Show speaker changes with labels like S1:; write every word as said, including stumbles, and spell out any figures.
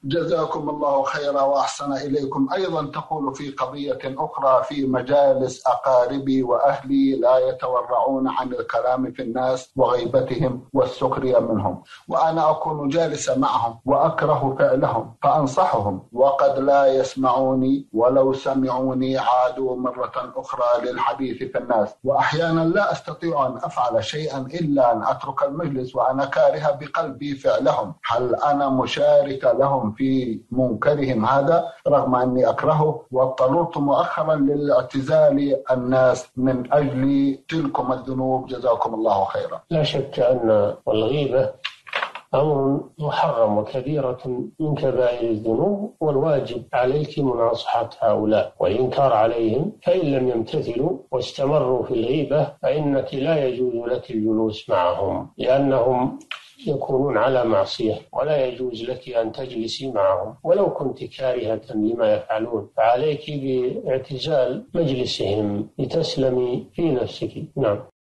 S1: جزاكم الله خيرا وأحسن إليكم. أيضا تقول في قضية أخرى: في مجالس أقاربي وأهلي لا يتورعون عن الكلام في الناس وغيبتهم والسخرية منهم، وأنا أكون جالسا معهم وأكره فعلهم فأنصحهم وقد لا يسمعوني، ولو سمعوني عادوا مرة أخرى للحديث في الناس، وأحيانا لا أستطيع أن أفعل شيئا إلا أن أترك المجلس وأنا كاره بقلبي فعلهم. هل أنا مشارك لهم في منكرهم هذا رغم أني أكرهه؟ واضطررت مؤخرا للاعتزال الناس من أجل تلكم الذنوب. جزاكم الله خيرا.
S2: لا شك أن الغيبة أمر محرم وكبيرة من كبائر الذنوب، والواجب عليك مناصحة هؤلاء والإنكار عليهم، فإن لم يمتثلوا واستمروا في الغيبة فإنك لا يجوز لك الجلوس معهم، لأنهم يكونون على معصية، ولا يجوز لك أن تجلسي معهم ولو كنت كارهة لما يفعلون، فعليك باعتزال مجلسهم لتسلمي في نفسك. نعم.